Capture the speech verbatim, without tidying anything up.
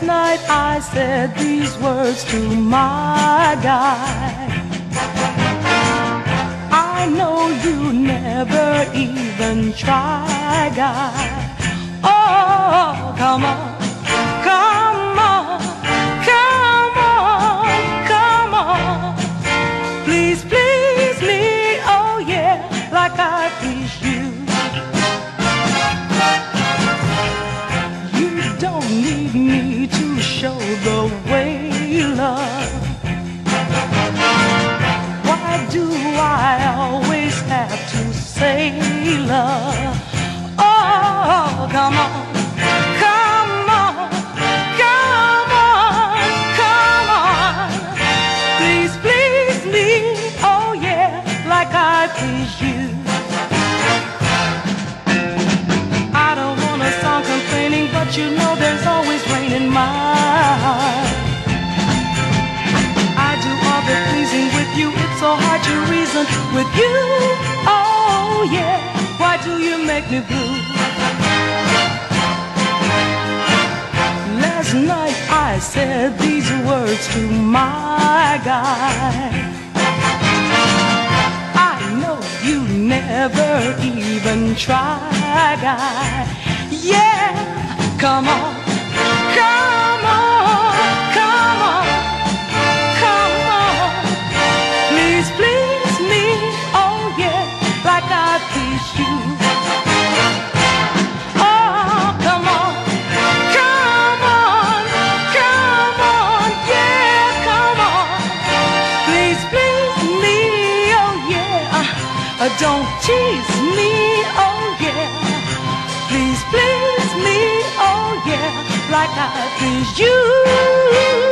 Last night I said these words to my guy. I know you never even try, guy. Oh, come on, come on, come on, come on. Please, please me, oh yeah, like I please you. You don't need me to show the way, love. Why do I always have to say love? Oh, come on, come on, come on, come on. Please, please me, oh yeah, like I please you. I don't wanna sound complaining, but you know there's always rain in my heart. I do all the pleasing with you, it's so hard to reason with you. Oh yeah, why do you make me blue? Last night I said these words to my guy. I know you never even try, guy. Yeah, come on, come on, come on, come on. Please, please me, oh yeah, like I please you. Oh, come on, come on, come on, yeah, come on. Please, please me, oh yeah, uh, don't tease me, oh yeah. Please, please me, oh yeah, like I please you.